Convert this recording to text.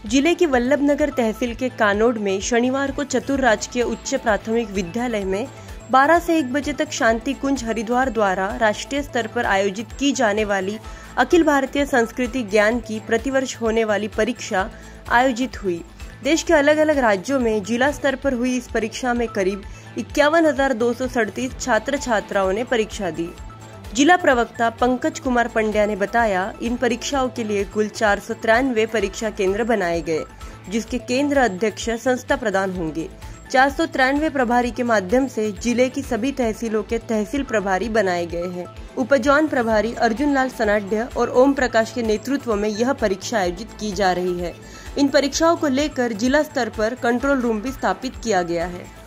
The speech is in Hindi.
जिले की वल्लभनगर तहसील के कानोड में शनिवार को चतुर राजकीय उच्च प्राथमिक विद्यालय में 12 से 1 बजे तक शांति कुंज हरिद्वार द्वारा राष्ट्रीय स्तर पर आयोजित की जाने वाली अखिल भारतीय संस्कृति ज्ञान की प्रतिवर्ष होने वाली परीक्षा आयोजित हुई। देश के अलग अलग राज्यों में जिला स्तर पर हुई इस परीक्षा में करीब 51,237 छात्र छात्राओं ने परीक्षा दी। जिला प्रवक्ता पंकज कुमार पंड्या ने बताया, इन परीक्षाओं के लिए कुल 493 परीक्षा केंद्र बनाए गए, जिसके केंद्र अध्यक्ष संस्था प्रधान होंगे। 493 प्रभारी के माध्यम से जिले की सभी तहसीलों के तहसील प्रभारी बनाए गए हैं। उपजौन प्रभारी अर्जुन लाल सनाढ्य और ओम प्रकाश के नेतृत्व में यह परीक्षा आयोजित की जा रही है। इन परीक्षाओं को लेकर जिला स्तर पर कंट्रोल रूम भी स्थापित किया गया है।